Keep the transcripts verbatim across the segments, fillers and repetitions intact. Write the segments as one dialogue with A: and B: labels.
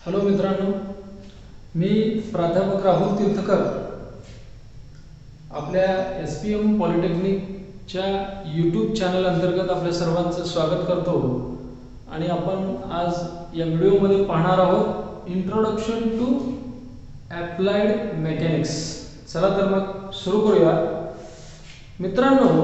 A: Hello मित्रांनो, मी प्राध्यापक राहुल तीर्थकर आपल्या एस पी एम पॉलिटेक्निकच्या यूट्यूब चॅनल अंतर्गत आपल्या सर्वांचं स्वागत करतो. आणि आपण आज या व्हिडिओमध्ये पाहणार आहोत इंट्रोडक्शन टू अप्लाइड मेकॅनिक्स. चला तर मग सुरू करूया. मित्रांनो,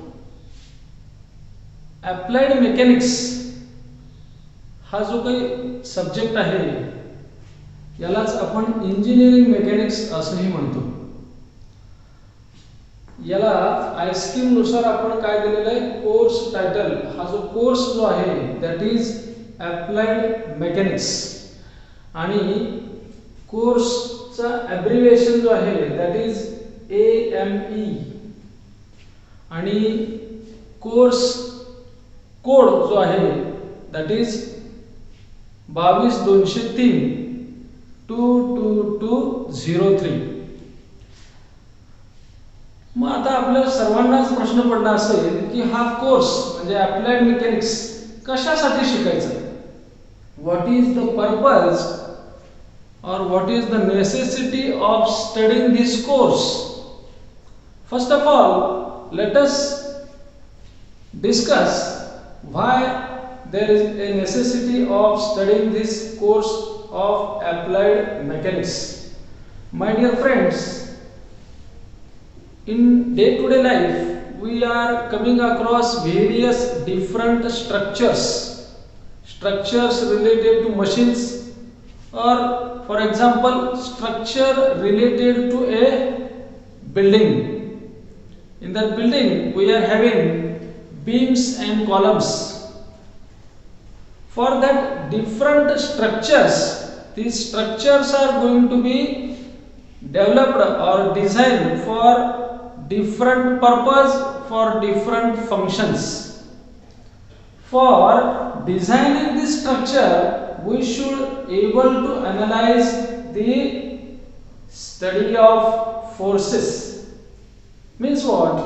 A: अप्लाइड मेकॅनिक्स हा जो काही सब्जेक्ट आहे यालाच आपण इंजिनिअरिंग मेकॅनिक्स असंही म्हणतो. याला आयस्कीम नुसार आपण काय दिलेलं आहे, कोर्स टायटल. हा जो कोर्स जो आहे दॅट इज अप्लाइड मेकॅनिक्स, आणि कोर्सचा ॲब्रिव्हिएशन जो आहे that is A M E, आणि कोर्स कोड जो आहे दॅट इज बावीस दोनशे तीन two two two zero three. मग आता आपल्या सर्वांनाच प्रश्न पडला असेल की हा कोर्स म्हणजे अप्लाइड मेकॅनिक्स कशासाठी शिकायचा, व्हॉट इज द पर्पज और what is the necessity of studying this course. First of all let us discuss why there is a necessity of studying this course of applied mechanics. My dear friends, in day to day life we are coming across various different structures structures related to machines, or for example structure related to a building. In that building we are having beams and columns. For that different structures, these structures are going to be developed or designed for different purpose, for different functions. For designing this structure, we should able to analyze the study of forces. Means what?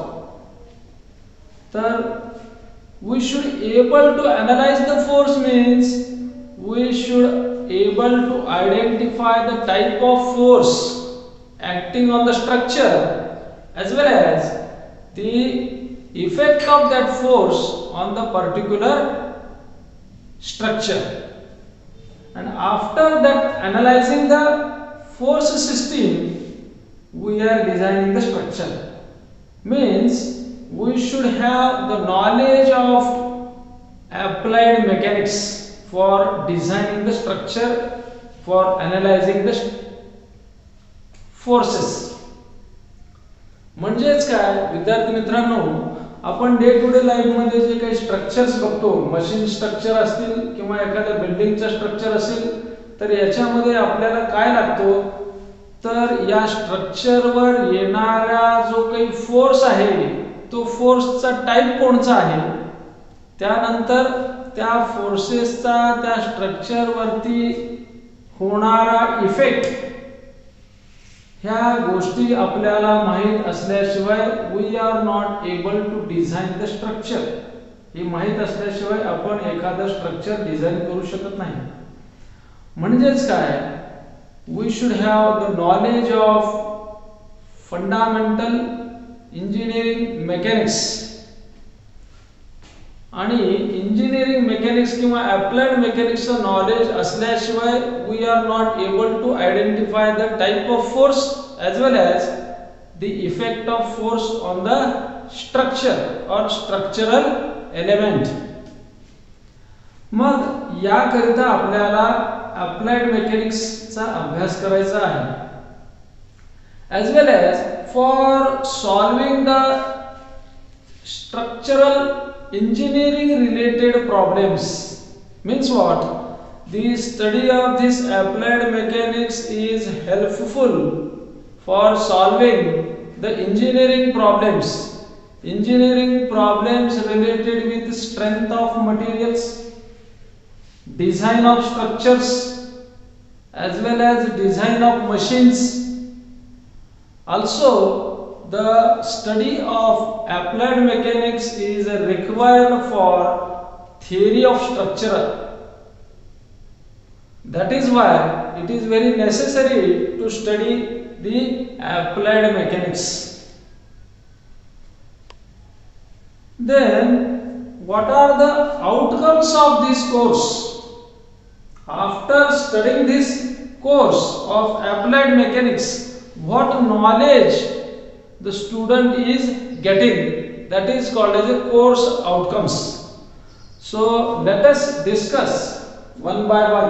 A: The we should able to analyze the force means we should able to identify the type of force acting on the structure as well as the effect of that force on the particular structure. And after that analyzing the force system, we are designing the structure. Means we should have the knowledge of applied mechanics for designing the structure, for analyzing the forces. म्हणजेच काय विद्यार्थी मित्रांनो, आपण day to day life मध्ये जे काही structures बघतो, machine structure असतील किंवा एखाद्या बिल्डिंगचं स्ट्रक्चर असेल, तर याच्यामध्ये आपल्याला काय लागतो, तर या स्ट्रक्चरवर येणारा जो काही फोर्स आहे तो फोर्सचा टाइप कोणता आहे, त्यानंतर त्या फोर्सेसचा त्या स्ट्रक्चर वरती होणारा इफेक्ट, ह्या गोष्टी आपल्याला माहित असल्याशिवाय we are not able to design the structure. हे माहित असल्याशिवाय आपण एखादं स्ट्रक्चर डिझाइन करू शकत नाही. म्हणजेच काय, we should have the knowledge of fundamental engineering mechanics. आणि इंजिनिअरिंग मेकॅनिक्स किंवा अप्लाइड मेकॅनिक्सचं नॉलेज असल्याशिवाय we are not able to identify the type of force as well as the effect of force on the structure और structural element. मग याकरिता आपल्याला applied मेकॅनिक्सचा अभ्यास करायचा आहे, as well as for solving the structural engineering related problems. Means what? The study of this applied mechanics is helpful for solving the engineering problems. Engineering problems related with strength of materials, design of structures, as well as design of machines. Also, the study of applied mechanics is required for theory of structure. That is why it is very necessary to study the applied mechanics. Then what are the outcomes of this course? After studying this course of applied mechanics, what knowledge the student is getting, that is called as a course outcomes. So let us discuss one by one.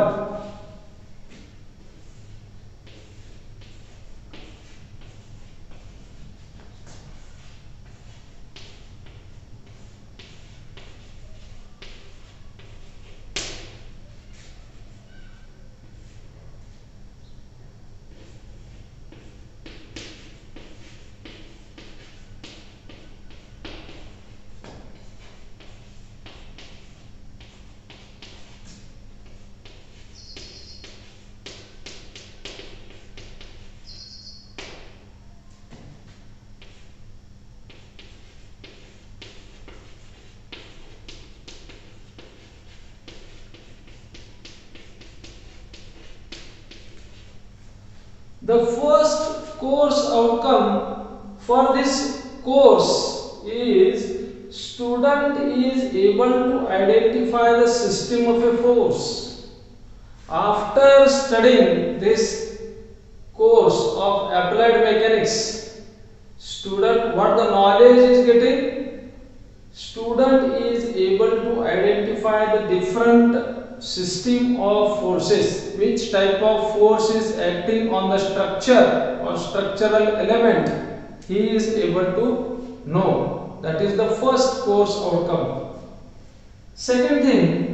A: The first course outcome for this course is student is able to identify the system of a force. After studying this course of applied mechanics, student what the knowledge is getting? Student is able to identify the different system of forces, which type of force is acting on the structure or structural element, he is able to know. That is the first course outcome. Second thing,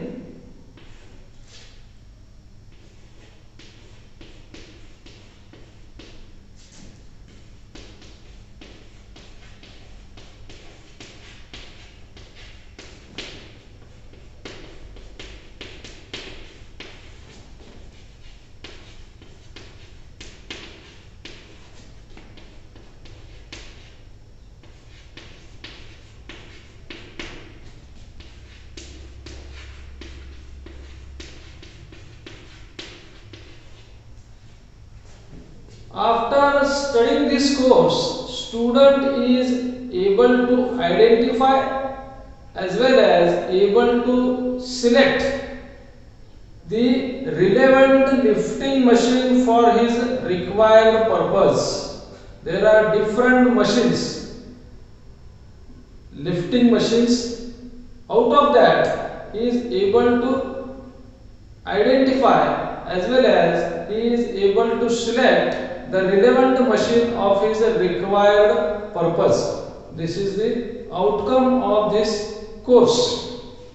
A: after studying this course, student is able to identify as well as able to select the relevant lifting machine for his required purpose. There are different machines, lifting machines. Out of that, he is able to identify as well as he is able to select the relevant machine of his required purpose. This is the outcome of this course.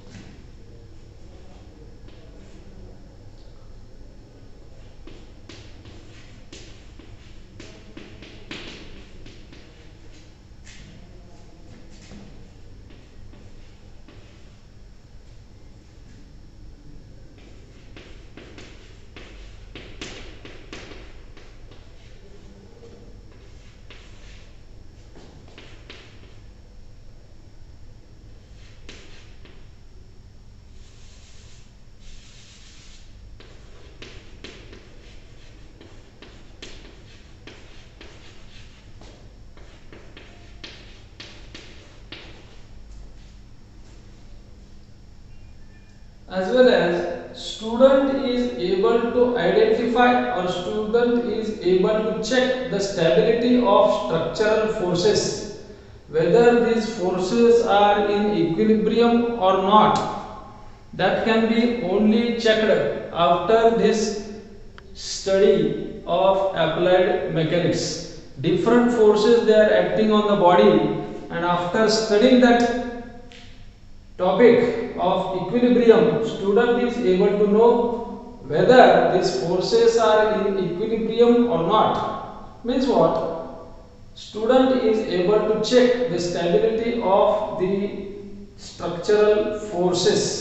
A: As well as student is able to identify or student is able to check the stability of structural forces, whether these forces are in equilibrium or not. That can be only checked after this study of applied mechanics. Different forces they are acting on the body, and after studying that topic of equilibrium, student is able to know whether these forces are in equilibrium or not. Means what? Student is able to check the stability of the structural forces.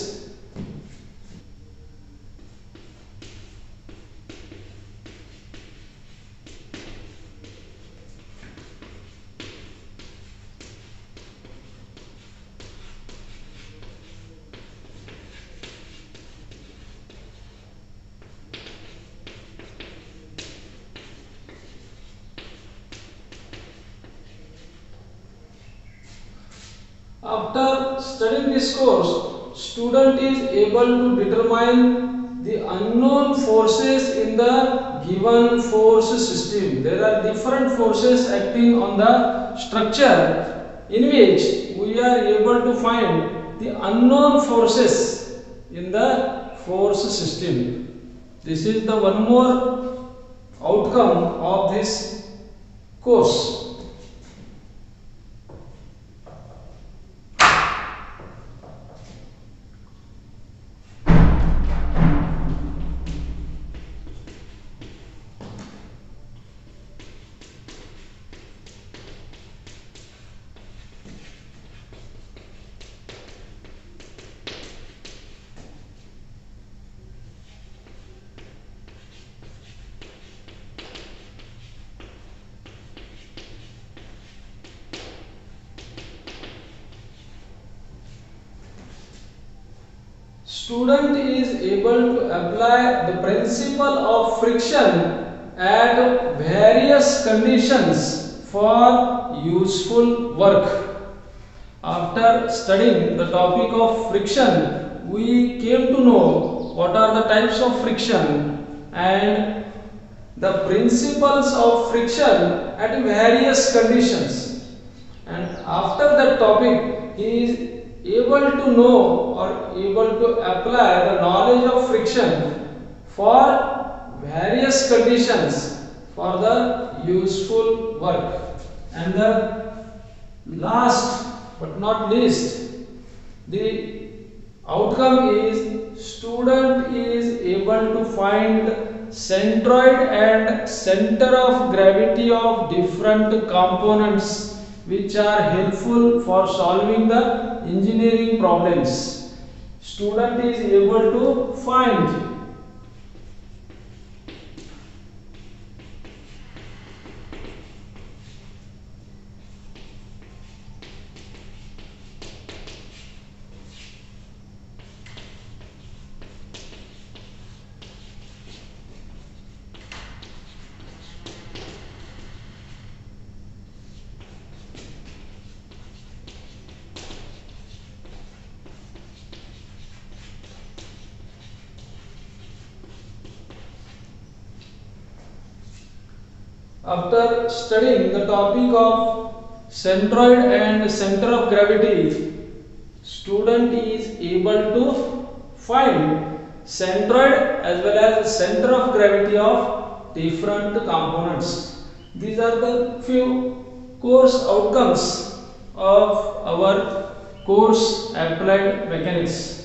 A: After studying this course, student is able to determine the unknown forces in the given force system. There are different forces acting on the structure, in which we are able to find the unknown forces in the force system. This is the one more outcome of this course. Student is able to apply the principle of friction at various conditions for useful work. After studying the topic of friction, we came to know what are the types of friction and the principles of friction at various conditions. And after that topic, he is able to know or able to apply the knowledge of friction for various conditions for the useful work. And the last but not least, the outcome is student is able to find centroid and center of gravity of different components which are helpful for solving the engineering problems. Student is able to find After studying the topic of centroid and center of gravity, student is able to find centroid as well as center of gravity of different components. These are the few course outcomes of our course Applied Mechanics.